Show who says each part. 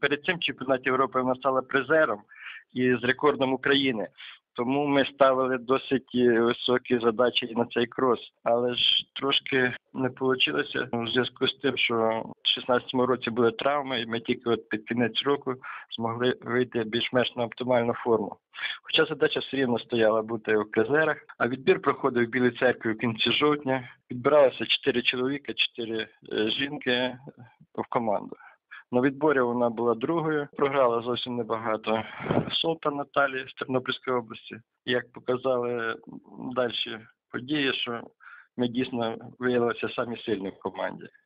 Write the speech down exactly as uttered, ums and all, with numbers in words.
Speaker 1: перед цим чемпіонаті Європи вона стала призером і з рекордом України. Тому ми ставили досить високі задачі і на цей крос. Але ж трошки не вийшло у зв'язку з тим, що в шістнадцятому році були травми, і ми тільки от під кінець року змогли вийти більш-менш на оптимальну форму. Хоча задача все рівно стояла бути у призерах, а відбір проходив в Білій Церкві в кінці жовтня. Відбиралося чотири чоловіка, чотири жінки в команду. На відборі вона була другою, програла зовсім небагато. Солта Наталія з Тернопільської області. Як показали далі події, що ми дійсно виявилися самі сильні в команді.